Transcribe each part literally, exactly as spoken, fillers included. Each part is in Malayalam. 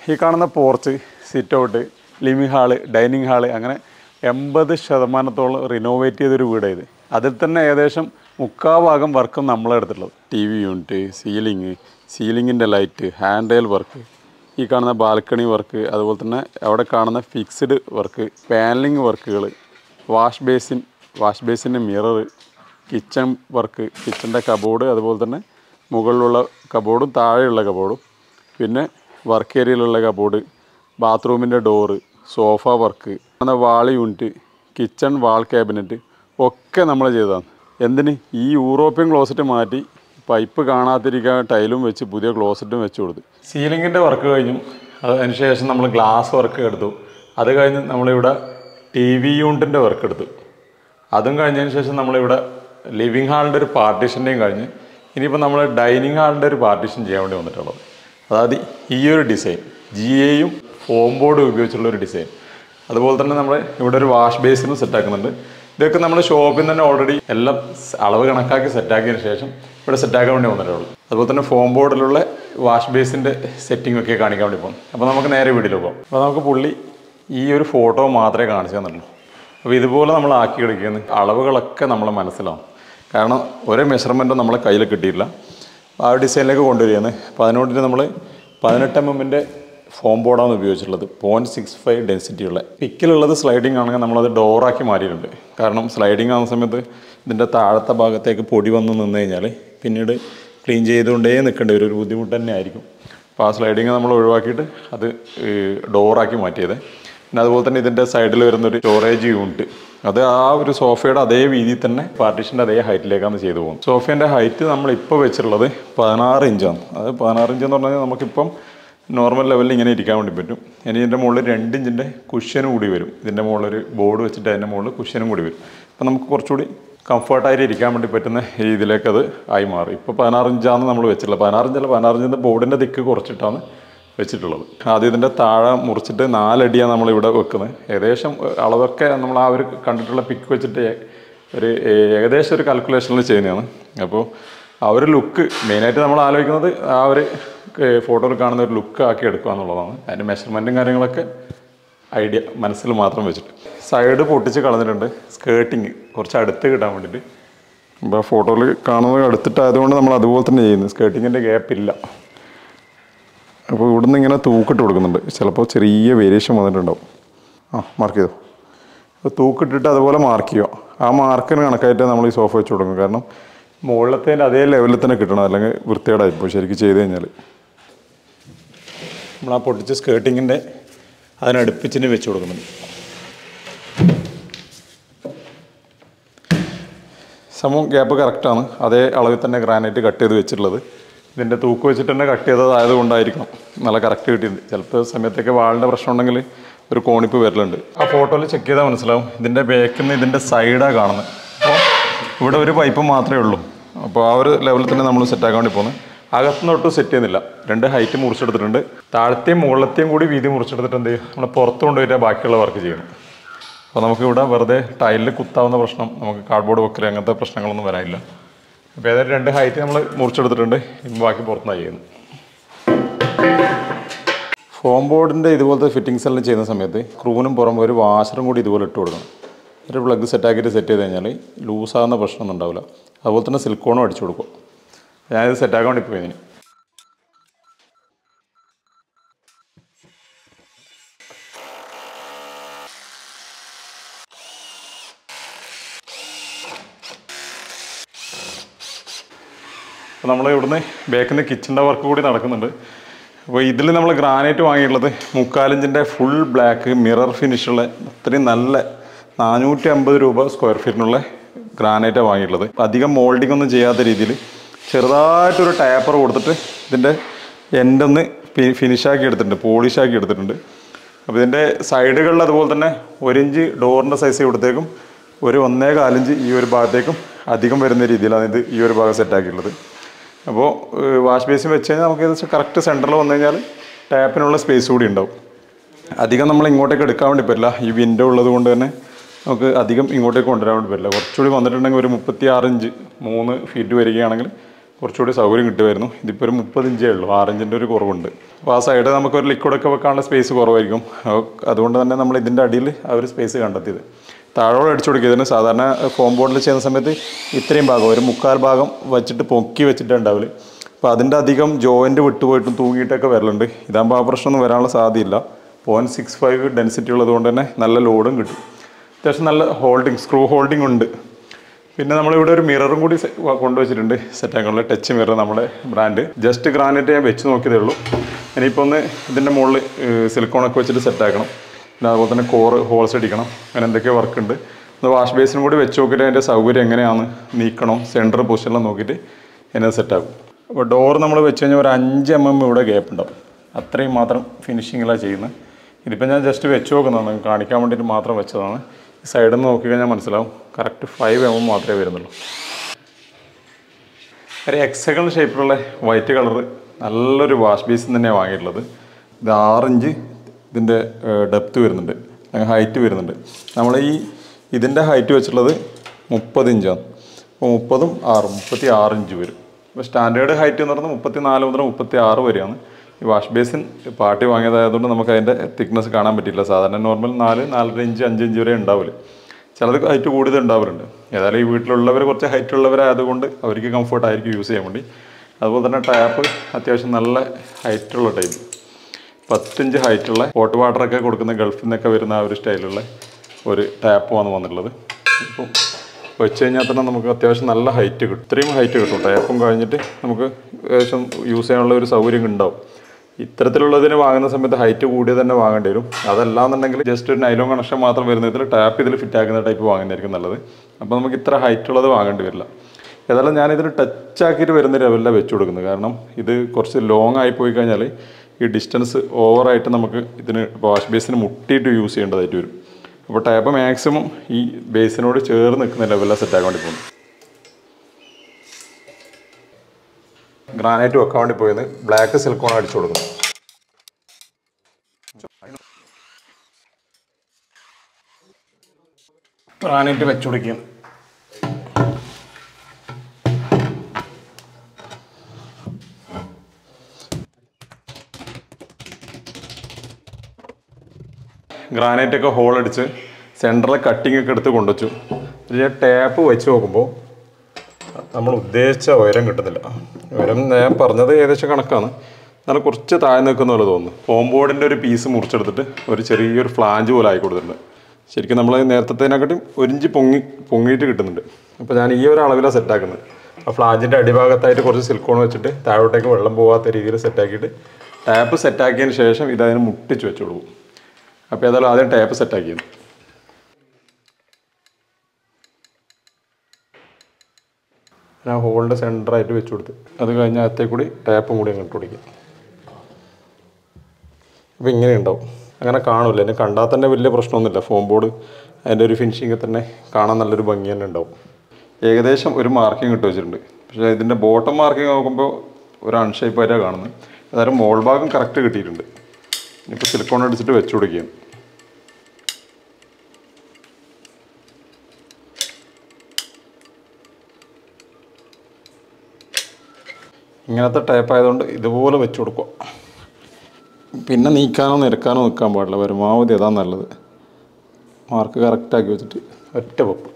ഈ കാണുന്ന porch, sit out, living hall, dining hall അങ്ങനെ എൺപത് ശതമാനത്തോളം റിനോവേറ്റ് ചെയ്തൊരു വീടാണ് ഇത്. അതിൽ തന്നെ ഏകദേശം മുക്കാൽ ഭാഗം വർക്കും നമ്മളെടുത്തിട്ടുള്ളത്. ടി വി യൂണിറ്റ്, സീലിംഗ്, സീലിങ്ങിൻ്റെ ലൈറ്റ്, ഹാൻഡ് റെയിൽ വർക്ക്, ഈ കാണുന്ന ബാൽക്കണി വർക്ക്, അതുപോലെ തന്നെ അവിടെ കാണുന്ന ഫിക്സ്ഡ് വർക്ക്, പാനലിംഗ് വർക്കുകൾ, വാഷ് ബേസിൻ, വാഷ് ബേസിൻ്റെ മിറർ, കിച്ചൺ വർക്ക്, കിച്ചൻ്റെ കബോർഡ്, അതുപോലെ തന്നെ മുകളിലുള്ള കബോർഡും താഴെയുള്ള കബോർഡും, പിന്നെ വർക്ക് ഏരിയയിലുള്ള കബോർഡ്, ബാത്റൂമിൻ്റെ ഡോറ്, സോഫ വർക്ക്, അങ്ങനെ wall unit, kitchen wall cabinet ഒക്കെ നമ്മൾ ചെയ്തതാണ്. എന്തിന്? ഈ യൂറോപ്യൻ ക്ലോസറ്റ് മാറ്റി പൈപ്പ് കാണാതിരിക്കാൻ ടൈലും വെച്ച് പുതിയ ക്ലോസറ്റും വെച്ച് കൊടുത്തു. സീലിങ്ങിൻ്റെ വർക്ക് കഴിഞ്ഞു. അതിന് ശേഷം നമ്മൾ ഗ്ലാസ് വർക്ക് എടുത്തു. അത് കഴിഞ്ഞ് നമ്മളിവിടെ ടി വി യൂണിറ്റിൻ്റെ വർക്ക് എടുത്തു. അതും കഴിഞ്ഞതിന് ശേഷം നമ്മളിവിടെ ലിവിങ് ഹാളിൻ്റെ ഒരു പാർട്ടീഷൻ്റെയും കഴിഞ്ഞ് ഇനിയിപ്പോൾ നമ്മൾ ഡൈനിങ് ഹാളിൻ്റെ ഒരു പാർട്ടീഷൻ ചെയ്യാൻ വേണ്ടി വന്നിട്ടുള്ളത്. അതായത് ഈ ഒരു ഡിസൈൻ ജി എയും ഫോം ബോർഡും ഉപയോഗിച്ചുള്ളൊരു ഡിസൈൻ. അതുപോലെ തന്നെ നമ്മൾ ഇവിടെ ഒരു വാഷ് ബേസിനും സെറ്റാക്കുന്നുണ്ട്. ഇതൊക്കെ നമ്മൾ ഷോപ്പിൽ നിന്ന് തന്നെ ഓൾറെഡി എല്ലാം അളവ് കണക്കാക്കി സെറ്റാക്കിയതിന് ശേഷം ഇവിടെ സെറ്റാക്കാൻ വേണ്ടി വന്നിട്ടുള്ളൂ. അതുപോലെ തന്നെ ഫോം ബോർഡിലുള്ള വാഷ് ബേസിൻ്റെ സെറ്റിംഗ് ഒക്കെ കാണിക്കാൻ വേണ്ടി പോകും. അപ്പോൾ നമുക്ക് നേരെ വീട്ടിൽ പോകാം. അപ്പോൾ നമുക്ക് പുള്ളി ഈ ഒരു ഫോട്ടോ മാത്രമേ കാണിച്ചു തന്നുള്ളൂ. അപ്പോൾ ഇതുപോലെ നമ്മൾ ആക്കി എടുക്കുന്നത് അളവുകളൊക്കെ നമ്മളെ മനസ്സിലാവും. കാരണം ഒരേ മെഷർമെൻറ്റും നമ്മളെ കയ്യിൽ കിട്ടിയില്ല. ആ ഡിസൈനിലേക്ക് കൊണ്ടുവരികയാണ്. അപ്പോൾ അതിനോട്ട് നമ്മൾ പതിനെട്ട് എം എമ്മിൻ്റെ ഫോം ബോർഡാണ് ഉപയോഗിച്ചിട്ടുള്ളത്. പോയിൻറ്റ് സിക്സ് ഫൈവ് ഡെൻസിറ്റി ഉള്ള. പിക്കിലുള്ളത് സ്ലൈഡിങ് ആണെങ്കിൽ നമ്മളത് ഡോറാക്കി മാറ്റിയിട്ടുണ്ട്. കാരണം സ്ലൈഡിങ് ആകുന്ന സമയത്ത് ഇതിൻ്റെ താഴത്തെ ഭാഗത്തേക്ക് പൊടി വന്ന് നിന്ന് കഴിഞ്ഞാൽ പിന്നീട് ക്ലീൻ ചെയ്തുകൊണ്ടേ നിൽക്കേണ്ടി വരും. ഒരു ബുദ്ധിമുട്ട് തന്നെ ആയിരിക്കും. അപ്പോൾ ആ സ്ലൈഡിങ് നമ്മൾ ഒഴിവാക്കിയിട്ട് അത് ഡോറാക്കി മാറ്റിയത്. പിന്നെ അതുപോലെ തന്നെ ഇതിൻ്റെ സൈഡിൽ വരുന്നൊരു സ്റ്റോറേജ് യൂണിറ്റ്, അത് ആ ഒരു സോഫയുടെ അതേ വീതിയിൽ തന്നെ പാർട്ടീഷൻ്റെ അതേ ഹൈറ്റിലേക്കാണ് ചെയ്തു പോകും. സോഫേൻ്റെ ഹൈറ്റ് നമ്മളിപ്പോൾ വെച്ചിട്ടുള്ളത് പതിനാറ് ഇഞ്ചാണ്. അത് പതിനാറ് ഇഞ്ച് എന്ന് പറഞ്ഞാൽ നമുക്കിപ്പം നോർമൽ ലെവലിൽ ഇങ്ങനെ ഇരിക്കാൻ വേണ്ടി പറ്റും. ഇനി ഇതിൻ്റെ മുകളിൽ രണ്ട് ഇഞ്ചിൻ്റെ കുഷ്യനും കൂടി വരും. ഇതിൻ്റെ മുകളിലൊരു ബോർഡ് വെച്ചിട്ട് അതിൻ്റെ മുകളിൽ കുഷ്യനും കൂടി വരും. അപ്പം നമുക്ക് കുറച്ചുകൂടി കംഫർട്ടായിട്ട് ഇരിക്കാൻ വേണ്ടി പറ്റുന്ന രീതിയിലേക്ക് അത് ആയി മാറി. ഇപ്പോൾ പതിനാറ് ഇഞ്ചാണ് നമ്മൾ വെച്ചിട്ടുള്ളത്. പതിനാറ് ഇഞ്ചല്ല, പതിനാറ് ഇഞ്ചിൻ്റെ ബോർഡിൻ്റെ ദിക്ക് കുറച്ചിട്ടാണ് വെച്ചിട്ടുള്ളത്. ആദ്യം ഇതിൻ്റെ താഴെ മുറിച്ചിട്ട് നാലടിയാണ് നമ്മളിവിടെ വെക്കുന്നത്. ഏകദേശം അളവൊക്കെ നമ്മൾ ആ ഒരു കണ്ടിട്ടുള്ള പിക്ക് വെച്ചിട്ട് ഒരു ഏകദേശം ഒരു കാൽക്കുലേഷനിൽ ചെയ്യുന്നതാണ്. അപ്പോൾ ആ ഒരു ലുക്ക് മെയിനായിട്ട് നമ്മൾ ആലോചിക്കുന്നത് ആ ഒരു ഫോട്ടോയിൽ കാണുന്ന ഒരു ലുക്ക് ആക്കി എടുക്കുക എന്നുള്ളതാണ്. അതിൻ്റെ മെഷർമെൻറ്റും കാര്യങ്ങളൊക്കെ ഐഡിയ മനസ്സിൽ മാത്രം വെച്ചിട്ട് സൈഡ് പൊട്ടിച്ച് കളഞ്ഞിട്ടുണ്ട്. സ്കേർട്ടിങ് കുറച്ച് അടുത്ത് കിട്ടാൻ വേണ്ടിയിട്ട്. അപ്പോൾ ഫോട്ടോയിൽ കാണുന്നത് അടുത്തിട്ടായതുകൊണ്ട് നമ്മൾ അതുപോലെ തന്നെ ചെയ്യുന്നത്. സ്കേർട്ടിങ്ങിൻ്റെ ഗ്യാപ്പില്ല. അപ്പോൾ ഇവിടുന്ന് ഇങ്ങനെ തൂക്കിട്ട് കൊടുക്കുന്നുണ്ട്. ചിലപ്പോൾ ചെറിയ വേരിയേഷൻ വന്നിട്ടുണ്ടാവും. ആ മാർക്ക് ചെയ്തോ. അപ്പോൾ തൂക്കിട്ടിട്ട് അതുപോലെ മാർക്ക് ചെയ്യുക. ആ മാർക്കിന് കണക്കായിട്ട് നമ്മൾ ഈ സോഫ വെച്ച് കൊടുക്കും. കാരണം മുകളിലത്തേൻ്റെ അതേ ലെവലിൽ തന്നെ കിട്ടണം, അല്ലെങ്കിൽ വൃത്തികേടായിപ്പോൾ ശരിക്കും ചെയ്ത് കഴിഞ്ഞാൽ. നമ്മൾ ആ പൊട്ടിച്ച സ്കേർട്ടിങ്ങിൻ്റെ അതിനടുപ്പിച്ചിന് വെച്ച് കൊടുക്കുന്നുണ്ട്. സംഭവം ഗ്യാപ്പ് കറക്റ്റാണ്. അതേ അളവിൽ തന്നെ ഗ്രാനൈറ്റ് കട്ട് ചെയ്ത് വെച്ചിട്ടുള്ളത്. ഇതിൻ്റെ തൂക്ക് വെച്ചിട്ട് തന്നെ കട്ട് ചെയ്തതായത് കൊണ്ടായിരിക്കണം നല്ല കറക്റ്റ് കിട്ടിയിട്ടുണ്ട്. ചിലപ്പോൾ സമയത്തൊക്കെ വാളിൻ്റെ പ്രശ്നം ഉണ്ടെങ്കിൽ ഒരു കോണിപ്പ് വരലുണ്ട്. ആ ഫോട്ടോയിൽ ചെക്ക് ചെയ്താൽ മനസ്സിലാവും. ഇതിൻ്റെ ബാക്കിൽ നിന്ന് ഇതിൻ്റെ സൈഡാണ് കാണുന്നത്. അപ്പോൾ ഇവിടെ ഒരു പൈപ്പ് മാത്രമേ ഉള്ളൂ. അപ്പോൾ ആ ഒരു ലെവലിൽ തന്നെ നമ്മൾ സെറ്റാക്കാൻ വേണ്ടി പോകുന്നത്. അകത്തുനിന്ന് ഒട്ടും സെറ്റ് ചെയ്യുന്നില്ല. രണ്ട് ഹൈറ്റ് മുറിച്ചെടുത്തിട്ടുണ്ട്. താഴത്തെയും മുകളിലത്തെയും കൂടി വീതി മുറിച്ചെടുത്തിട്ട് എന്ത് ചെയ്യും, നമ്മൾ പുറത്ത് കൊണ്ടുപോയിട്ട് ബാക്കിയുള്ള വർക്ക് ചെയ്യണം. അപ്പോൾ നമുക്കിവിടെ വെറുതെ ടൈലിൽ കുത്താവുന്ന പ്രശ്നം, നമുക്ക് കാർഡ്ബോർഡ് വെക്കൽ അങ്ങനത്തെ പ്രശ്നങ്ങളൊന്നും വരാനില്ല. അപ്പോൾ ഏതായാലും രണ്ട് ഹൈറ്റ് നമ്മൾ മുറിച്ചെടുത്തിട്ടുണ്ട്. ഇപ്പം ബാക്കി പുറത്തുനിന്നാണ് ചെയ്യുന്നത്. ഫോം ബോർഡിൻ്റെ ഇതുപോലത്തെ ഫിറ്റിങ്സ് എല്ലാം ചെയ്യുന്ന സമയത്ത് ക്രൂവിനും പുറമെ ഒരു വാഷറും കൂടി ഇതുപോലെ ഇട്ട് കൊടുക്കണം. ഒരു പ്ലഗ് സെറ്റാക്കിയിട്ട് സെറ്റ് ചെയ്ത് കഴിഞ്ഞാൽ ലൂസാകുന്ന പ്രശ്നമൊന്നും ഉണ്ടാവില്ല. അതുപോലെ തന്നെ സിലിക്കോണും അടിച്ചു കൊടുക്കും. ഞാനിത് സെറ്റാക്കാൻ വേണ്ടി പോയതിന്. അപ്പോൾ നമ്മൾ ഇവിടുന്ന് ബാക്കിൽ നിന്ന് കിച്ചൻ്റെ വർക്ക് കൂടി നടക്കുന്നുണ്ട്. അപ്പോൾ ഇതിൽ നമ്മൾ ഗ്രാനൈറ്റ് വാങ്ങിയിട്ടുള്ളത് മുക്കാലിഞ്ചിൻ്റെ ഫുൾ ബ്ലാക്ക് മിറർ ഫിനിഷുള്ള അത്രയും നല്ല നാനൂറ്റി അമ്പത് രൂപ സ്ക്വയർ ഫീറ്റിനുള്ള ഗ്രാനൈറ്റാണ് വാങ്ങിയിട്ടുള്ളത്. അധികം മോൾഡിംഗ് ഒന്നും ചെയ്യാത്ത രീതിയിൽ ചെറുതായിട്ടൊരു ടാപ്പർ കൊടുത്തിട്ട് ഇതിൻ്റെ എൻഡൊന്ന് ഫിനിഷാക്കി എടുത്തിട്ടുണ്ട്, പോളിഷാക്കി എടുത്തിട്ടുണ്ട്. അപ്പോൾ ഇതിൻ്റെ സൈഡുകളിൽ അതുപോലെ തന്നെ ഒരിഞ്ച് ഡോറിൻ്റെ സൈസ് കൊടുത്തേക്കും ഒരു ഒന്നേ കാലിഞ്ച് ഈ ഒരു ഭാഗത്തേക്കും അധികം വരുന്ന രീതിയിലാണ് ഇത് ഈ ഒരു ഭാഗം സെറ്റാക്കിയിട്ടുള്ളത്. അപ്പോൾ വാഷ് ബേസിൻ വെച്ച് കഴിഞ്ഞാൽ നമുക്ക് ഏകദേശം കറക്റ്റ് സെൻറ്ററിൽ വന്നു കഴിഞ്ഞാൽ ടാപ്പിനുള്ള സ്പേസ് കൂടി ഉണ്ടാവും. അധികം നമ്മൾ ഇങ്ങോട്ടേക്ക് എടുക്കാൻ വേണ്ടി പറ്റില്ല. ഈ വിൻഡോ ഉള്ളത് കൊണ്ട് തന്നെ നമുക്ക് അധികം ഇങ്ങോട്ടേക്ക് കൊണ്ടുവരാൻ വേണ്ടി പറ്റില്ല. കുറച്ചുകൂടി വന്നിട്ടുണ്ടെങ്കിൽ ഒരു മുപ്പത്തി ആറ് ഇഞ്ച് മൂന്ന് ഫീറ്റ് വരികയാണെങ്കിൽ കുറച്ചുകൂടി സൗകര്യം കിട്ടുമായിരുന്നു. ഇതിപ്പോൾ ഒരു മുപ്പത് ഇഞ്ചേ ഉള്ളൂ, ആറിഞ്ചിൻ്റെ ഒരു കുറവുണ്ട്. അപ്പോൾ ആ സൈഡ് നമുക്കൊരു ലിക്വിഡൊക്കെ വെക്കാനുള്ള സ്പേസ് കുറവായിരിക്കും. അതുകൊണ്ട് തന്നെ നമ്മൾ ഇതിൻ്റെ അടിയിൽ ആ ഒരു സ്പേസ് കണ്ടെത്തിയത്. താഴോട് അടിച്ചു കൊടുക്കിയതിന് സാധാരണ ഫോം ബോർഡിൽ ചെയ്യുന്ന സമയത്ത് ഇത്രയും ഭാഗം ഒരു മുക്കാൽ ഭാഗം വെച്ചിട്ട് പൊക്കി വെച്ചിട്ട് ഉണ്ടാവില്ല. അപ്പോൾ അതിൻ്റെ അധികം ജോയിൻറ്റ് വിട്ടുപോയിട്ടും തൂങ്ങിയിട്ടൊക്കെ വരലുണ്ട്. ഇതാകുമ്പോൾ ആ പ്രശ്നമൊന്നും വരാനുള്ള സാധ്യതയില്ല. പോയിൻറ്റ് സിക്സ് ഫൈവ് ഡെൻസിറ്റി ഉള്ളത് കൊണ്ട് തന്നെ നല്ല ലോഡും കിട്ടും. അത്യാവശ്യം നല്ല ഹോൾഡിങ്, സ്ക്രൂ ഹോൾഡിംഗ് ഉണ്ട്. പിന്നെ നമ്മളിവിടെ ഒരു മിററും കൂടി കൊണ്ടുവച്ചിട്ടുണ്ട്, സെറ്റാക്കാനുള്ള ടച്ച് മിറർ, നമ്മുടെ ബ്രാൻഡ്. ജസ്റ്റ് ഗ്രാനൈറ്റ് ഞാൻ വെച്ച് നോക്കിയതേ ഉള്ളൂ. ഇനിയിപ്പോൾ ഒന്ന് ഇതിൻ്റെ മുകളിൽ സിലിക്കോണൊക്കെ വെച്ചിട്ട് സെറ്റാക്കണം. പിന്നെ അതുപോലെ തന്നെ കോറ് ഹോൾസ് അടിക്കണം. അങ്ങനെ എന്തൊക്കെയോ വർക്ക് ഉണ്ട്. ഒന്ന് വാഷ് ബേസിനും കൂടി വെച്ച് നോക്കിയിട്ട് അതിൻ്റെ സൗകര്യം എങ്ങനെയാണ്, നീക്കണം, സെൻറ്റർ പൊസിഷനിലും നോക്കിയിട്ട് എന്നെ സെറ്റാക്കും. അപ്പോൾ ഡോർ നമ്മൾ വെച്ച് കഴിഞ്ഞാൽ ഒരു അഞ്ച് എം എം ഇവിടെ ഗ്യാപ്പ് ഉണ്ടാവും. അത്രയും മാത്രം ഫിനിഷിങ്ങിലാണ് ചെയ്യുന്നത്. ഇതിപ്പോൾ ഞാൻ ജസ്റ്റ് വെച്ച് നോക്കുന്നതാണ്, കാണിക്കാൻ വേണ്ടിയിട്ട് മാത്രം വെച്ചതാണ്. സൈഡിൽ നിന്ന് നോക്കിക്കഴിഞ്ഞാൽ മനസ്സിലാവും കറക്റ്റ് ഫൈവ് എം എം മാത്രമേ വരുന്നുള്ളൂ. ഒരു എക്സഗൺ ഷേപ്പിലുള്ള വൈറ്റ് കളർ നല്ലൊരു വാഷ് ബേസിൻ തന്നെയാണ് വാങ്ങിയിട്ടുള്ളത്. ഇത് ആറിഞ്ച് ഇതിൻ്റെ ഡെപ്ത് വരുന്നുണ്ട്, ഹൈറ്റ് വരുന്നുണ്ട്. നമ്മൾ ഈ ഇതിൻ്റെ ഹൈറ്റ് വെച്ചിട്ടുള്ളത് മുപ്പത് ഇഞ്ചാണ്. അപ്പോൾ മുപ്പതും ആറും മുപ്പത്തി ആറ് ഇഞ്ച് വരും. അപ്പോൾ സ്റ്റാൻഡേർഡ് ഹൈറ്റ് എന്ന് പറയുന്നത് മുപ്പത്തി നാല് മുതൽ മുപ്പത്തി ആറ് വരെയാണ്. ഈ വാഷ് ബേസിൻ പാർട്ടി വാങ്ങിയതായതുകൊണ്ട് നമുക്ക് അതിൻ്റെ തിക്നെസ് കാണാൻ പറ്റില്ല. സാധാരണ നോർമൽ നാല് നാലര ഇഞ്ച് അഞ്ച് ഇഞ്ച് വരെ ഉണ്ടാവില്ല. ചിലത് ഹൈറ്റ് കൂടുതൽ ഉണ്ടാവാറുണ്ട്. ഏതായാലും ഈ വീട്ടിലുള്ളവർ കുറച്ച് ഹൈറ്റ് ഉള്ളവരായതുകൊണ്ട് അവർക്ക് കംഫർട്ടായിരിക്കും യൂസ് ചെയ്യാൻ വേണ്ടി. അതുപോലെ തന്നെ ടാപ്പ് അത്യാവശ്യം നല്ല ഹൈറ്റുള്ള ടൈപ്പ്, പത്തിഞ്ച് ഹൈറ്റുള്ള ഹോട്ട് വാട്ടറൊക്കെ കൊടുക്കുന്ന ഗൾഫിൽ നിന്നൊക്കെ വരുന്ന ആ ഒരു സ്റ്റൈലുള്ള ഒരു ടാപ്പുമാണ് വന്നിട്ടുള്ളത്. ഇപ്പോൾ വെച്ച് കഴിഞ്ഞാൽ തന്നെ നമുക്ക് അത്യാവശ്യം നല്ല ഹൈറ്റ് കിട്ടും. ഇത്രയും ഹൈറ്റ് കിട്ടും. ടാപ്പും കഴിഞ്ഞിട്ട് നമുക്ക് ഏകദേശം യൂസ് ചെയ്യാനുള്ള ഒരു സൗകര്യം ഉണ്ടാവും. ഇത്തരത്തിലുള്ളതിന് വാങ്ങുന്ന സമയത്ത് ഹൈറ്റ് കൂടിയ തന്നെ വാങ്ങേണ്ടി വരും. അതല്ലാന്നുണ്ടെങ്കിൽ ജസ്റ്റ് ഒരു നൈലോൺ കണക്ഷൻ മാത്രം വരുന്ന ഇതിൽ ടാപ്പ് ഇതിൽ ഫിറ്റ് ആക്കുന്ന ടൈപ്പ് വാങ്ങുന്നതായിരിക്കും നല്ലത്. അപ്പോൾ നമുക്ക് ഇത്ര ഹൈറ്റ് ഉള്ളത് വാങ്ങേണ്ടി വരില്ല. ഏതായാലും ഞാനിതിന് ടച്ചാക്കിയിട്ട് വരുന്ന ലെവലിലാണ് വെച്ച് കൊടുക്കുന്നത്. കാരണം ഇത് കുറച്ച് ലോങ് ആയി പോയി കഴിഞ്ഞാൽ ഈ ഡിസ്റ്റൻസ് ഓവറായിട്ട് നമുക്ക് ഇതിന് വാഷ് ബേസിന് മുട്ടിയിട്ട് യൂസ് ചെയ്യേണ്ടതായിട്ട് വരും. അപ്പോൾ ടാപ്പ് മാക്സിമം ഈ ബേസിനോട് ചേർന്ന് നിൽക്കുന്ന ലെവലിലാണ് സെറ്റാക്കാൻ വേണ്ടി പോകുന്നത്. ഗ്രാനൈറ്റ് വെക്കാൻ വേണ്ടി പോയത് ബ്ലാക്ക് സിലിക്കോൺ അടിച്ചു കൊടുക്കുന്നു. ഗ്രാനൈറ്റ് വെച്ചു കൊടുക്കുകയും ഗ്രാനൈറ്റൊക്കെ ഹോളടിച്ച് സെൻറ്ററിലെ കട്ടിങ് ഒക്കെ എടുത്ത് കൊണ്ടുവച്ചു. പക്ഷേ ടാപ്പ് വെച്ച് നോക്കുമ്പോൾ നമ്മൾ ഉദ്ദേശിച്ച ഉയരം കിട്ടുന്നില്ല. ഉയരം ഞാൻ പറഞ്ഞത് ഏകദേശം കണക്കാണ്, എന്നാൽ കുറച്ച് താഴെ നിൽക്കുന്ന പോലെ തോന്നുന്നു. ഫോം ബോർഡിൻ്റെ ഒരു പീസ് മുറിച്ചെടുത്തിട്ട് ഒരു ചെറിയൊരു ഫ്ലാഞ്ച് പോലെ ആയി കൊടുത്തിട്ടുണ്ട്. ശരിക്കും നമ്മൾ നേരത്തേതിനെക്കാട്ടും ഒരിഞ്ച് പൊങ്ങി പൊങ്ങിയിട്ട് കിട്ടുന്നുണ്ട്. അപ്പോൾ ഞാൻ ഈ ഒരു അളവിലാണ് സെറ്റാക്കുന്നത്. ആ ഫ്ലാഞ്ചിൻ്റെ അടിഭാഗത്തായിട്ട് കുറച്ച് സിലിക്കോൺ വെച്ചിട്ട് താഴോട്ടേക്ക് വെള്ളം പോകാത്ത രീതിയിൽ സെറ്റാക്കിയിട്ട് ടാപ്പ് സെറ്റാക്കിയതിന് ശേഷം ഇതതിന് മുട്ടിച്ച് വെച്ച് കൊടുക്കും. അപ്പോൾ ഏതായാലും ആദ്യം ടാപ്പ് സെറ്റാക്കിയത്. ഞാൻ ഹോളിൻ്റെ സെൻറ്ററായിട്ട് വെച്ച് കൊടുത്ത് അത് കഴിഞ്ഞ് അകത്തേ കൂടി ടാപ്പും കൂടി അങ്ങോട്ട് കൊടുക്കുക. അപ്പോൾ ഇങ്ങനെ ഉണ്ടാവും. അങ്ങനെ കാണില്ല, എന്നെ കണ്ടാൽ തന്നെ വലിയ പ്രശ്നമൊന്നുമില്ല. ഫോം ബോർഡ് അതിൻ്റെ ഒരു ഫിനിഷിങ് തന്നെ കാണാൻ നല്ലൊരു ഭംഗി തന്നെ ഉണ്ടാവും. ഏകദേശം ഒരു മാർക്കിംഗ് ഇട്ട് വെച്ചിട്ടുണ്ട്. പക്ഷേ ഇതിൻ്റെ ബോട്ടം മാർക്കിംഗ് നോക്കുമ്പോൾ ഒരു അൺഷേപ്പായിട്ടാണ് കാണുന്നത്. അതായത് മോൾ ഭാഗം കറക്റ്റ് കിട്ടിയിട്ടുണ്ട്. ഇപ്പോൾ സിലിക്കോൺ അടിച്ചിട്ട് വെച്ച് കൊടുക്കുകയാണ്. ഇങ്ങനത്തെ ടൈപ്പ് ആയതുകൊണ്ട് ഇതുപോലെ വെച്ച് കൊടുക്കുക. പിന്നെ നീക്കാനോ നിരക്കാനോ നിൽക്കാൻ പാടില്ല. പരമാവധി അതാണ് നല്ലത്. മാർക്ക് കറക്റ്റാക്കി വെച്ചിട്ട് ഒറ്റ വെപ്പ്.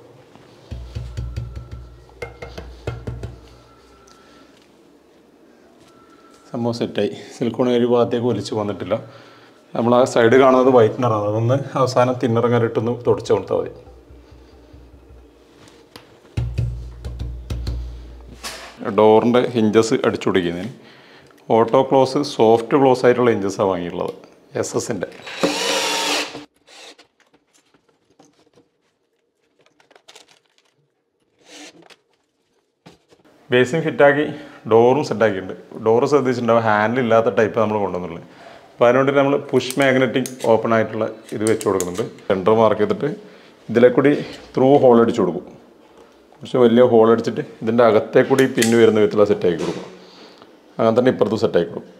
സംഭവം സെറ്റായി. സിലിക്കോൺ ഒരു ഭാഗത്തേക്ക് ഒലിച്ച് വന്നിട്ടില്ല. നമ്മൾ ആ സൈഡ് കാണുന്നത് വൈറ്റ്നറാണ്. അതൊന്ന് അവസാനം തിന്നറങ്ങാനിട്ടൊന്ന് തുടച്ച് കൊടുത്താൽ മതി. ഡോറിൻ്റെ ഹിഞ്ചസ് അടിച്ചു പിടിക്കുന്നതിന് ഓട്ടോ ക്ലോസ് സോഫ്റ്റ് ക്ലോസ് ആയിട്ടുള്ള ഹിഞ്ചസാണ് വാങ്ങിയിട്ടുള്ളത്, എസ് എസിൻ്റെ. ബേസിൻ ഫിറ്റാക്കി ഡോറും സെറ്റാക്കിയിട്ടുണ്ട്. ഡോറ് ശ്രദ്ധിച്ചിട്ടുണ്ടാവും, ഹാൻഡിൽ ഇല്ലാത്ത ടൈപ്പ് നമ്മൾ കൊണ്ടുവന്നുള്ളത്. അപ്പോൾ അതിനുവേണ്ടി നമ്മൾ പുഷ് മാഗ്നറ്റിക് ഓപ്പൺ ആയിട്ടുള്ള ഇത് വെച്ച് കൊടുക്കുന്നുണ്ട്. സെൻറ്റർ മാർക്ക് ചെയ്തിട്ട് ഇതിലെ കൂടി ത്രൂ ഹോൾ അടിച്ചു കൊടുക്കും. കുറച്ച് വലിയ ഹോൾ അടിച്ചിട്ട് ഇതിൻ്റെ അകത്തേ കൂടി പിന്ന് വരുന്ന വിധത്തിലുള്ള സെറ്റാക്കി കൊടുക്കും. അങ്ങനെ തന്നെ ഇപ്പുറത്തും സെറ്റാക്കി കൊടുക്കും.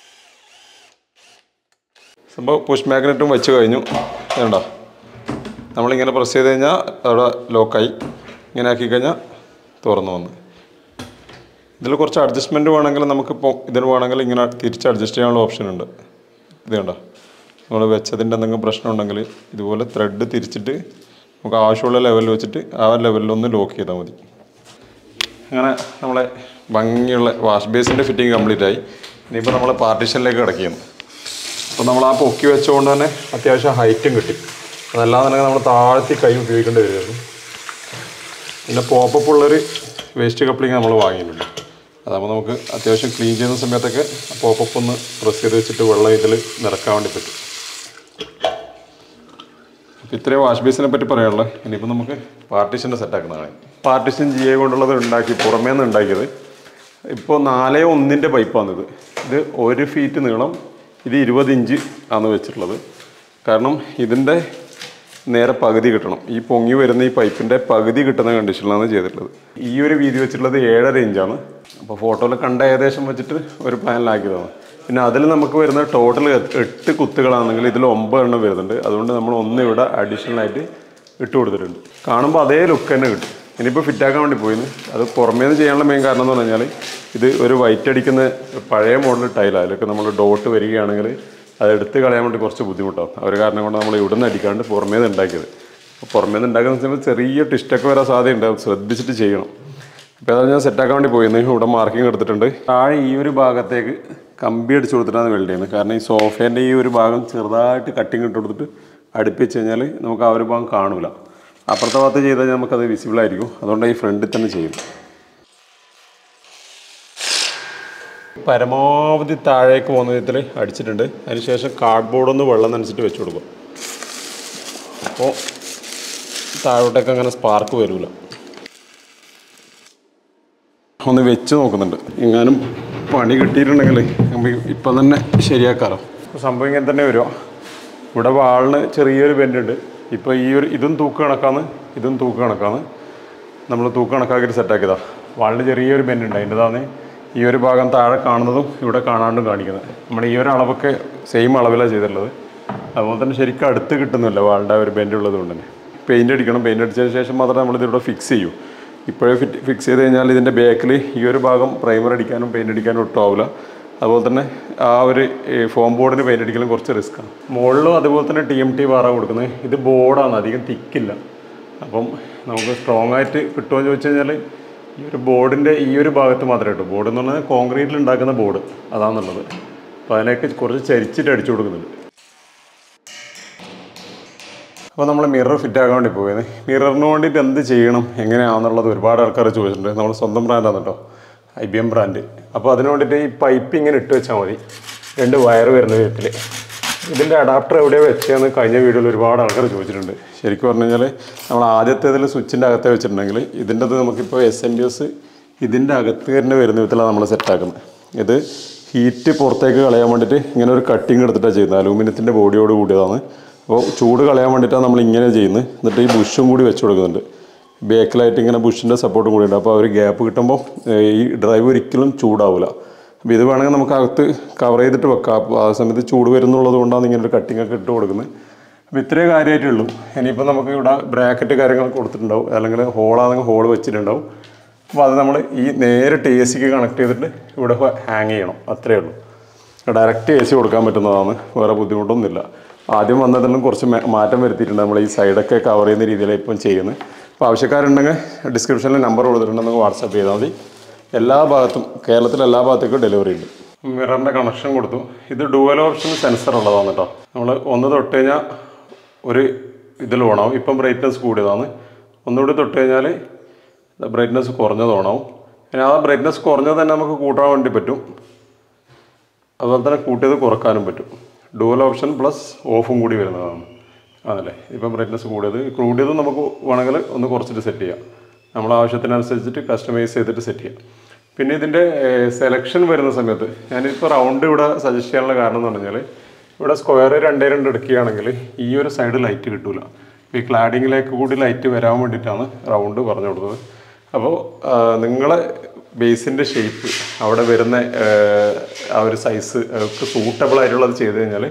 സംഭവം പുഷ് മാഗ്നറ്റും വെച്ച് കഴിഞ്ഞു. വേണ്ട നമ്മളിങ്ങനെ പ്രസ് ചെയ്ത് കഴിഞ്ഞാൽ അവിടെ ലോക്കായി. ഇങ്ങനെ ആക്കി കഴിഞ്ഞാൽ തുറന്നു വന്ന്. ഇതിൽ കുറച്ച് അഡ്ജസ്റ്റ്മെൻറ്റ് വേണമെങ്കിൽ നമുക്കിപ്പോൾ ഇതിന് വേണമെങ്കിൽ ഇങ്ങനെ തിരിച്ച് അഡ്ജസ്റ്റ് ചെയ്യാനുള്ള ഓപ്ഷൻ ഉണ്ട്. ഇത് കണ്ടോ, നമ്മൾ വെച്ചതിൻ്റെ എന്തെങ്കിലും പ്രശ്നം ഉണ്ടെങ്കിൽ ഇതുപോലെ ത്രെഡ് തിരിച്ചിട്ട് നമുക്ക് ആവശ്യമുള്ള ലെവലിൽ വെച്ചിട്ട് ആ ലെവലിലൊന്ന് ലോക്ക് ചെയ്താൽ മതി. അങ്ങനെ നമ്മളെ ഭംഗിയുള്ള വാഷ് ബേസിൻ്റെ ഫിറ്റിംഗ് കംപ്ലീറ്റ് ആയി. ഇനിയിപ്പോൾ നമ്മൾ പാർട്ടീഷനിലേക്ക് കിടക്കുകയാണ്. അപ്പോൾ നമ്മൾ ആ പൊക്കി വെച്ചുകൊണ്ട് തന്നെ അത്യാവശ്യം ഹൈറ്റും കിട്ടി. അതല്ലാതെ തന്നെ നമ്മൾ താഴ്ത്തി കൈ ഉപയോഗിക്കേണ്ടി വരുമായിരുന്നു. പിന്നെ പോപ്പപ്പ് ഉള്ളൊരു വേസ്റ്റ് കപ്ലിങ് നമ്മൾ വാങ്ങിയിട്ടുണ്ട്. അതാകുമ്പോൾ നമുക്ക് അത്യാവശ്യം ക്ലീൻ ചെയ്യുന്ന സമയത്തൊക്കെ പോപ്പപ്പ് ഒന്ന് പ്രസ് ചെയ്ത് വെച്ചിട്ട് വെള്ളം ഇതിൽ നിറക്കാൻ വേണ്ടി പറ്റും. അപ്പോൾ ഇത്രയും വാഷ് ബേസിനെ പറ്റി പറയാനുള്ളത്. ഇനിയിപ്പോൾ നമുക്ക് പാർട്ടീഷൻ്റെ സെറ്റാക്കുന്നതാണ്. പാർട്ടീഷൻ ജി ഐ കൊണ്ടുള്ളത് ഉണ്ടാക്കി പുറമേ നിന്ന് ഉണ്ടാക്കിയത്. ഇപ്പോൾ നാല് ഒന്നിൻ്റെ പൈപ്പാണിത്. ഇത് ഒരു ഫീറ്റ് നീളം, ഇത് ഇരുപത് ഇഞ്ച് ആണ് വെച്ചിട്ടുള്ളത്. കാരണം ഇതിൻ്റെ നേരെ പകുതി കിട്ടണം. ഈ പൊങ്ങി വരുന്ന ഈ പൈപ്പിൻ്റെ പകുതി കിട്ടുന്ന കണ്ടീഷനിലാണ് ചെയ്തിട്ടുള്ളത്. ഈ ഒരു വീതി വെച്ചിട്ടുള്ളത് ഏഴര ഇഞ്ചാണ്. അപ്പോൾ ഫോട്ടോയിൽ കണ്ട ഏകദേശം വെച്ചിട്ട് ഒരു പ്ലാനിലാക്കിയതാണ്. പിന്നെ അതിൽ നമുക്ക് വരുന്ന ടോട്ടൽ എട്ട് കുത്തുകളാണെങ്കിൽ ഇതിൽ ഒമ്പത് എണ്ണം വരുന്നുണ്ട്. അതുകൊണ്ട് നമ്മൾ ഒന്ന് ഇവിടെ അഡീഷണലായിട്ട് ഇട്ട് കൊടുത്തിട്ടുണ്ട്. കാണുമ്പോൾ അതേ ലുക്ക് തന്നെ കിട്ടും. ഇനിയിപ്പോൾ ഫിറ്റാക്കാൻ വേണ്ടി പോയിന്ന്. അത് പുറമേ നിന്ന് ചെയ്യാനുള്ള മെയിൻ കാരണം എന്ന് പറഞ്ഞു കഴിഞ്ഞാൽ ഇത് ഒരു വൈറ്റ് അടിക്കുന്ന പഴയ മോഡൽ ടൈലാണ്. അതിലൊക്കെ നമ്മൾ ഡോട്ട് വരികയാണെങ്കിൽ അത് എടുത്ത് കളയാൻ വേണ്ടി കുറച്ച് ബുദ്ധിമുട്ടാവും. അവർ കാരണം കൊണ്ട് നമ്മൾ ഇവിടെ നിന്ന് അടിക്കാണ്ട് പുറമേ നിന്ന് ഉണ്ടാക്കിയത്. അപ്പോൾ പുറമേ നിന്ന് ഉണ്ടാക്കുന്ന സമയത്ത് ചെറിയ ടിസ്റ്റൊക്കെ വരാൻ സാധ്യതയുണ്ട്. അത് ശ്രദ്ധിച്ചിട്ട് ചെയ്യണം. അപ്പോൾ അതാണ് ഞാൻ സെറ്റാക്കാൻ വേണ്ടി പോയിരുന്നു. ഇവിടെ മാർക്കിംഗ് എടുത്തിട്ടുണ്ട്. താഴെ ഈ ഒരു ഭാഗത്തേക്ക് കമ്പി അടിച്ച് കൊടുത്തിട്ടാണ് വെൽഡ് ചെയ്യുന്നത്. കാരണം ഈ സോഫേൻ്റെ ഈ ഒരു ഭാഗം ചെറുതായിട്ട് കട്ടിങ് ഇട്ട് കൊടുത്തിട്ട് അടുപ്പിച്ച് കഴിഞ്ഞാൽ നമുക്ക് ആ ഒരു ഭാഗം കാണില്ല. അപ്പുറത്തെ ഭാഗത്ത് ചെയ്താൽ നമുക്കത് വിസിബിളായിരിക്കും. അതുകൊണ്ട് ഈ ഫ്രണ്ടിൽ തന്നെ ചെയ്യും. പരമാവധി താഴേക്ക് പോകുന്ന വിധത്തിൽ അടിച്ചിട്ടുണ്ട്. അതിനുശേഷം കാർഡ്ബോർഡൊന്ന് വെള്ളം നനച്ചിട്ട് വെച്ച് കൊടുക്കും. അപ്പോൾ താഴോട്ടേക്ക് അങ്ങനെ സ്പാർക്ക് വരില്ല. ഒന്ന് വെച്ച് നോക്കുന്നുണ്ട്. എങ്ങാനും പണി കിട്ടിയിട്ടുണ്ടെങ്കിൽ നമുക്ക് ഇപ്പം തന്നെ ശരിയാക്കാറോ. സംഭവം ഇങ്ങനെ തന്നെ വരുമോ. ഇവിടെ വാളിന് ചെറിയൊരു ബെൻഡുണ്ട്. ഇപ്പോൾ ഈ ഒരു ഇതും തൂക്ക് കണക്കാണ്, ഇതും തൂക്ക് കണക്കാണ്. നമ്മൾ തൂക്ക് കണക്കാക്കിയിട്ട് സെറ്റാക്കിയതാണ്. വാളിന് ചെറിയൊരു ബെൻഡുണ്ട്. അതിൻ്റെതാണ് ഈ ഒരു ഭാഗം താഴെ കാണുന്നതും ഇവിടെ കാണാണ്ടും കാണിക്കുന്നത്. നമ്മുടെ ഈ ഒരു അളവൊക്കെ സെയിം അളവിലാണ് ചെയ്തിട്ടുള്ളത്. അതുപോലെ തന്നെ ശരിക്കും അടുത്ത് കിട്ടുന്നില്ല വാളിൻ്റെ ഒരു ബെൻഡ് ഉള്ളത് കൊണ്ട് തന്നെ. പെയിൻ്റ് അടിക്കണം. പെയിൻ്റ് അടിച്ചതിന് ശേഷം മാത്രമേ നമ്മളിതിവിടെ ഫിക്സ് ചെയ്യൂ. ഇപ്പോഴേ ഫിറ്റ് ഫിക്സ് ചെയ്ത് കഴിഞ്ഞാൽ ഇതിൻ്റെ ബാക്കിൽ ഈ ഒരു ഭാഗം പ്രൈമർ അടിക്കാനും പെയിൻ്റ് അടിക്കാനും ഒട്ടും ആവില്ല. അതുപോലെ തന്നെ ആ ഒരു ഫോം ബോർഡിന് പെയിൻ്റ് അടിക്കലും കുറച്ച് റിസ്ക്കാണ്. മുകളിലും അതുപോലെ തന്നെ ടി എം ടി വാറാണ് കൊടുക്കുന്നത്. ഇത് ബോർഡാണ്, അധികം തിക്കില്ല. അപ്പം നമുക്ക് സ്ട്രോങ് ആയിട്ട് കിട്ടുമോ എന്ന് ചോദിച്ചു കഴിഞ്ഞാൽ ഈ ഒരു ബോർഡിൻ്റെ ഈ ഒരു ഭാഗത്ത് മാത്രമേ കിട്ടൂ. ബോർഡ് എന്ന് പറഞ്ഞാൽ കോൺക്രീറ്റിൽ ഉണ്ടാക്കുന്ന ബോർഡ് അതാണെന്നുള്ളത്. അപ്പോൾ അതിലേക്ക് കുറച്ച് ചരിച്ചിട്ട് അടിച്ചു കൊടുക്കുന്നുണ്ട്. അപ്പോൾ നമ്മൾ മിറർ ഫിറ്റാക്കാൻ വേണ്ടി പോയത്. മിററിന് വേണ്ടിയിട്ട് എന്ത് ചെയ്യണം എങ്ങനെയാണെന്നുള്ളത് ഒരുപാട് ആൾക്കാർ ചോദിച്ചിട്ടുണ്ട്. നമ്മൾ സ്വന്തം ബ്രാൻഡാണ് കേട്ടോ, ഐ ബി എം ബ്രാൻഡ്. അപ്പോൾ അതിന് വേണ്ടിയിട്ട് ഈ പൈപ്പ് ഇങ്ങനെ ഇട്ട് വെച്ചാൽ മതി, രണ്ട് വയർ വരുന്ന വിധത്തിൽ. ഇതിൻ്റെ അഡാപ്റ്റർ എവിടെയാണ് വെച്ചതെന്ന് കഴിഞ്ഞ വീഡിയോയിൽ ഒരുപാട് ആൾക്കാർ ചോദിച്ചിട്ടുണ്ട്. ശരിക്കും പറഞ്ഞു കഴിഞ്ഞാൽ നമ്മൾ ആദ്യത്തേതിൽ സ്വിച്ചിൻ്റെ അകത്തെ വെച്ചിട്ടുണ്ടെങ്കിൽ ഇതിൻ്റെ അത് നമുക്കിപ്പോൾ എസ് എൻ ഡി എസ് ഇതിൻ്റെ അകത്ത് തന്നെ വരുന്ന വിധത്തിലാണ് നമ്മൾ സെറ്റാക്കുന്നത്. ഇത് ഹീറ്റ് പുറത്തേക്ക് കളയാൻ വേണ്ടിയിട്ട് ഇങ്ങനെ ഒരു കട്ടിങ് എടുത്തിട്ടാണ് ചെയ്യുന്നത്. അലൂമിനിയത്തിൻ്റെ ബോഡിയോട് കൂടിയതാണ്. അപ്പോൾ ചൂട് കളയാൻ വേണ്ടിയിട്ടാണ് നമ്മൾ ഇങ്ങനെ ചെയ്യുന്നത്. എന്നിട്ട് ഈ ബുഷും കൂടി വെച്ച് കൊടുക്കുന്നുണ്ട്. ബേക്കിലായിട്ട് ഇങ്ങനെ ബുഷിൻ്റെ സപ്പോർട്ടും കൂടി ഉണ്ട്. അപ്പോൾ ഒരു ഗ്യാപ്പ് കിട്ടുമ്പോൾ ഈ ഡ്രൈവ് ഒരിക്കലും ചൂടാവില്ല. അപ്പോൾ ഇത് വേണമെങ്കിൽ നമുക്ക് അകത്ത് കവർ ചെയ്തിട്ട് വെക്കാം. അപ്പോൾ ആ സമയത്ത് ചൂട് വരുന്നുള്ളത് കൊണ്ടാണ് ഇങ്ങനെ ഒരു കട്ടിങ് ഒക്കെ ഇട്ട് കൊടുക്കുന്നത്. അപ്പോൾ ഇത്രയേ കാര്യമായിട്ടുള്ളൂ. ഇനിയിപ്പോൾ നമുക്ക് ഇവിടെ ബ്രാക്കറ്റ് കാര്യങ്ങളൊക്കെ കൊടുത്തിട്ടുണ്ടാവും, അല്ലെങ്കിൽ ഹോളാണെങ്കിൽ ഹോൾ വെച്ചിട്ടുണ്ടാവും. അപ്പോൾ അത് നമ്മൾ ഈ നേരിട്ട് എ സിക്ക് കണക്ട് ചെയ്തിട്ട് ഇവിടെ ഹാങ് ചെയ്യണം, അത്രയേ ഉള്ളൂ. ഡയറക്റ്റ് എ സി കൊടുക്കാൻ പറ്റുന്നതാണ്, വേറെ ബുദ്ധിമുട്ടൊന്നുമില്ല. ആദ്യം വന്നതിലും കുറച്ച് മാറ്റം വരുത്തിയിട്ടുണ്ട്. നമ്മൾ ഈ സൈഡൊക്കെ കവർ ചെയ്യുന്ന രീതിയിലാണ് ഇപ്പം ചെയ്യുന്നത്. അപ്പോൾ ആവശ്യക്കാരുണ്ടെങ്കിൽ ഡിസ്ക്രിപ്ഷനിൽ നമ്പർ കൊടുത്തിട്ടുണ്ടെങ്കിൽ വാട്സാപ്പ് ചെയ്താൽ മതി. എല്ലാ ഭാഗത്തും, കേരളത്തിലെ എല്ലാ ഭാഗത്തേക്കും ഡെലിവറി ഉണ്ട്. മിററിൻ്റെ കണക്ഷൻ കൊടുത്തു. ഇത് ഡുവൽ ഓപ്ഷൻ സെൻസർ ഉള്ളതാണ് കേട്ടോ. നമ്മൾ ഒന്ന് തൊട്ട് കഴിഞ്ഞാൽ ഒരു ഇതിൽ ഓണാവും. ഇപ്പം ബ്രൈറ്റ്നസ് കൂടിയതാണ്. ഒന്നുകൂടി തൊട്ട് കഴിഞ്ഞാൽ ബ്രൈറ്റ്നസ് കുറഞ്ഞത് ഓണാവും. പിന്നെ ആ ബ്രൈറ്റ്നസ് കുറഞ്ഞത് തന്നെ നമുക്ക് കൂട്ടാൻ വേണ്ടി പറ്റും, അതുപോലെ തന്നെ കൂട്ടിയത് കുറക്കാനും പറ്റും. ഡുവൽ ഓപ്ഷൻ പ്ലസ് ഓഫും കൂടി വരുന്നതാണ്. ആണല്ലേ, ഇപ്പം ബ്രൈറ്റ്നസ് കൂടിയത് കൂടിയതും നമുക്ക് വേണമെങ്കിൽ ഒന്ന് കുറച്ചിട്ട് സെറ്റ് ചെയ്യാം. നമ്മൾ ആവശ്യത്തിനനുസരിച്ചിട്ട് കസ്റ്റമൈസ് ചെയ്തിട്ട് സെറ്റ് ചെയ്യാം. പിന്നെ ഇതിൻ്റെ സെലക്ഷൻ വരുന്ന സമയത്ത് ഞാനിപ്പോൾ റൗണ്ട് ഇവിടെ സജസ്റ്റ് ചെയ്യാനുള്ള കാരണം എന്ന് പറഞ്ഞാൽ ഇവിടെ സ്ക്വയർ രണ്ടേ രണ്ട് എടുക്കുകയാണെങ്കിൽ ഈ ഒരു സൈഡ് ലൈറ്റ് കിട്ടില്ല. ഈ ക്ലാഡിങ്ങിലേക്ക് കൂടി ലൈറ്റ് വരാൻ വേണ്ടിയിട്ടാണ് റൗണ്ട് പറഞ്ഞു കൊടുത്തത്. അപ്പോൾ നിങ്ങളെ ബേസിൻ്റെ ഷേപ്പ് അവിടെ വരുന്ന ആ ഒരു സൈസ് ഒക്കെ സൂട്ടബിൾ ആയിട്ടുള്ളത് ചെയ്ത് കഴിഞ്ഞാൽ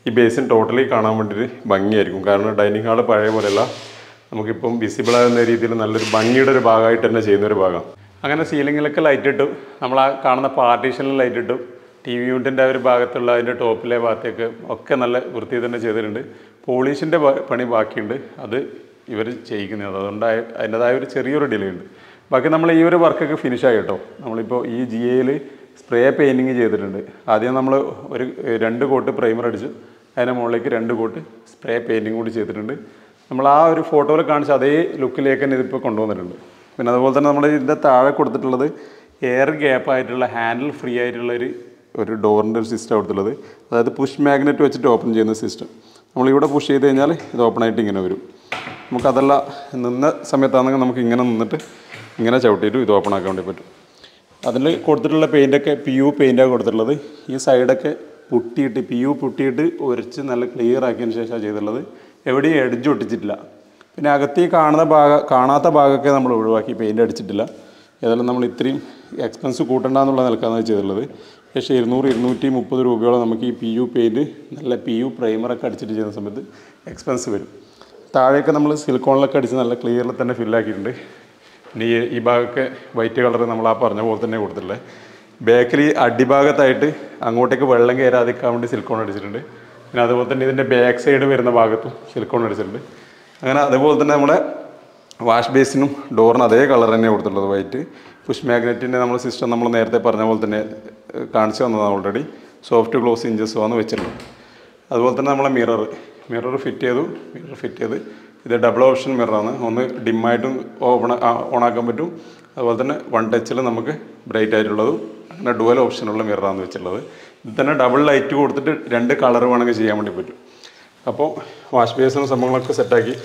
ഈ ബേസിൻ ടോട്ടലി കാണാൻ വേണ്ടിയിട്ട് ഭംഗിയായിരിക്കും. കാരണം ഡൈനിങ് ഹാള് പഴയ പോലെയല്ല, നമുക്കിപ്പം വിസിബിളാകുന്ന രീതിയിൽ നല്ലൊരു ഭംഗിയുടെ ഒരു ഭാഗമായിട്ട് തന്നെ ചെയ്യുന്നൊരു ഭാഗം. അങ്ങനെ സീലിങ്ങിലൊക്കെ ലൈറ്റ് ഇട്ടു, നമ്മൾ ആ കാണുന്ന പാർട്ടീഷനിൽ ലൈറ്റ് ഇട്ടു. ടി വി യൂണിറ്റിൻ്റെ ഒരു ഭാഗത്തുള്ള അതിൻ്റെ ടോപ്പിലെ ഭാഗത്തേക്ക് ഒക്കെ നല്ല വൃത്തി തന്നെ ചെയ്തിട്ടുണ്ട്. പോളിഷിൻ്റെ പണി ബാക്കിയുണ്ട്, അത് ഇവർ ചെയ്യിക്കുന്നത്, അതുകൊണ്ട് അതിൻ്റെതായ ഒരു ചെറിയൊരു ഡിലേ ഉണ്ട്. ബാക്കി നമ്മൾ ഈ ഒരു വർക്കൊക്കെ ഫിനിഷായി കേട്ടോ. നമ്മളിപ്പോൾ ഈ ജി എയിൽ സ്പ്രേ പെയിൻറ്റിങ് ചെയ്തിട്ടുണ്ട്. ആദ്യം നമ്മൾ ഒരു രണ്ട് കോട്ട് പ്രൈമർ അടിച്ചു, അതിൻ്റെ മുകളിലേക്ക് രണ്ട് കോട്ട് സ്പ്രേ പെയിൻറ്റിങ് കൂടി ചെയ്തിട്ടുണ്ട്. നമ്മൾ ആ ഒരു ഫോട്ടോയിൽ കാണിച്ച അതേ ലുക്കിലേക്ക് തന്നെ ഇതിപ്പോൾ കൊണ്ടുവന്നിട്ടുണ്ട്. പിന്നെ അതുപോലെ തന്നെ നമ്മൾ ഇതിൻ്റെ താഴെ കൊടുത്തിട്ടുള്ളത് എയർ ഗ്യാപ്പായിട്ടുള്ള ഹാൻഡിൽ ഫ്രീ ആയിട്ടുള്ള ഒരു ഒരു ഡോറിൻ്റെ ഒരു സിസ്റ്റം കൊടുത്തുള്ളത്. അതായത് പുഷ് മാഗ്നറ്റ് വെച്ചിട്ട് ഓപ്പൺ ചെയ്യുന്ന സിസ്റ്റം. നമ്മളിവിടെ പുഷ് ചെയ്ത് കഴിഞ്ഞാൽ ഇത് ഓപ്പണായിട്ട് ഇങ്ങനെ വരും. നമുക്കതല്ല നിന്ന സമയത്താണെങ്കിൽ നമുക്ക് ഇങ്ങനെ നിന്നിട്ട് ഇങ്ങനെ ചവിട്ടിയിട്ട് ഇത് ഓപ്പൺ ആക്കാൻ വേണ്ടി പറ്റും. അതിൽ കൊടുത്തിട്ടുള്ള പെയിൻറ്റൊക്കെ പി യു പെയിൻറ്റാണ് കൊടുത്തിട്ടുള്ളത്. ഈ സൈഡൊക്കെ പുട്ടിയിട്ട് പി യു പുട്ടിയിട്ട് ഉരച്ച് നല്ല ക്ലിയർ ആക്കിയതിന് ശേഷമാണ് ചെയ്തിട്ടുള്ളത്. എവിടെയും എഡ്ജ് ഒട്ടിച്ചിട്ടില്ല. പിന്നെ അകത്ത് കാണുന്ന ഭാഗം കാണാത്ത ഭാഗമൊക്കെ നമ്മൾ ഒഴിവാക്കി, പെയിൻറ്റ് അടിച്ചിട്ടില്ല. ഏതായാലും നമ്മൾ ഇത്രയും എക്സ്പെൻസ് കൂട്ടണ്ടെന്നുള്ള നിലക്കാണ് ചെയ്തിട്ടുള്ളത്. പക്ഷേ ഇരുന്നൂറ് ഇരുന്നൂറ്റി മുപ്പത് രൂപയോളം നമുക്ക് ഈ പി യു പെയിൻറ്റ് നല്ല പി യു പ്രൈമറൊക്കെ അടിച്ചിട്ട് ചെയ്യുന്ന സമയത്ത് എക്സ്പെൻസ് വരും. താഴെയൊക്കെ നമ്മൾ സിലിക്കോണിലൊക്കെ അടിച്ച് നല്ല ക്ലിയറിൽ തന്നെ ഫില്ലാക്കിയിട്ടുണ്ട്. പിന്നെ ഈ ഈ ഭാഗമൊക്കെ വൈറ്റ് കളർ നമ്മൾ ആ പറഞ്ഞ പോലെ തന്നെ കൊടുത്തിട്ടുള്ളത്. ബാക്കിൽ ഈ അടിഭാഗത്തായിട്ട് അങ്ങോട്ടേക്ക് വെള്ളം കയറാതിരിക്കാൻ വേണ്ടി സിലിക്കോൺ അടിച്ചിട്ടുണ്ട്. പിന്നെ അതുപോലെ തന്നെ ഇതിൻ്റെ ബാക്ക് സൈഡ് വരുന്ന ഭാഗത്തും സിലിക്കോൺ അടിച്ചിട്ടുണ്ട്. അങ്ങനെ അതുപോലെ തന്നെ നമ്മുടെ വാഷ് ബേസിനും ഡോറിനും അതേ കളർ തന്നെ കൊടുത്തിട്ടുള്ളത് വൈറ്റ്. പുഷ് മാഗ്നറ്റിൻ്റെ നമ്മൾ സിസ്റ്റം നമ്മൾ നേരത്തെ പറഞ്ഞ പോലെ തന്നെ കാണിച്ചു തന്നതാണ് ഓൾറെഡി. സോഫ്റ്റ് ക്ലോസ് ഇഞ്ചസ് ആണ് വെച്ചിട്ടുള്ളത്. അതുപോലെ തന്നെ നമ്മളെ മിറർ മിറർ ഫിറ്റ് ചെയ്തു. മിറർ ഫിറ്റ് ചെയ്ത് ഇത് ഡബിൾ ഓപ്ഷൻ മിററാണ്. ഒന്ന് ഡിമ്മായിട്ടും ഓപ്പൺ ഓണാക്കാൻ പറ്റും. അതുപോലെ തന്നെ വൺ ടച്ചിൽ നമുക്ക് ബ്രൈറ്റ് ആയിട്ടുള്ളതും അങ്ങനെ ഡുവൽ ഓപ്ഷനുള്ള മിററാണ് വെച്ചിട്ടുള്ളത്. ഇത് തന്നെ ഡബിൾ ലൈറ്റ് കൊടുത്തിട്ട് രണ്ട് കളർ വേണമെങ്കിൽ ചെയ്യാൻ വേണ്ടി പറ്റും. അപ്പോൾ വാഷ് ബേസിനും സംഭവങ്ങളൊക്കെ സെറ്റാക്കി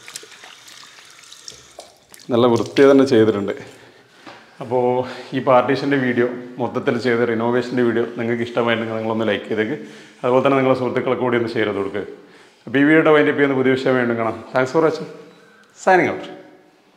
നല്ല വൃത്തി തന്നെ ചെയ്തിട്ടുണ്ട്. അപ്പോൾ ഈ പാർട്ടീഷൻ്റെ വീഡിയോ മൊത്തത്തിൽ ചെയ്ത റിനോവേഷൻ്റെ വീഡിയോ നിങ്ങൾക്ക് ഇഷ്ടമായിട്ടുണ്ടെങ്കിൽ നിങ്ങളൊന്ന് ലൈക്ക് ചെയ്തേക്ക്. അതുപോലെ തന്നെ നിങ്ങളുടെ സുഹൃത്തുക്കളെ കൂടി ഒന്ന് ഷെയർ ചെയ്ത് കൊടുക്കുക. അപ്പോൾ ഈ വീഡിയോയുടെ വൈൻഡപ്പ് ചെയ്യുന്ന പുതിയ വിഷയം വീണ്ടും കാണാം. Thanks for watching. Signing out.